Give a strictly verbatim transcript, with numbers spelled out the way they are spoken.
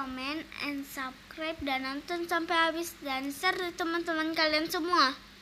comment, and subscribe, dan nonton sampai habis dan share ke teman-teman kalian semua.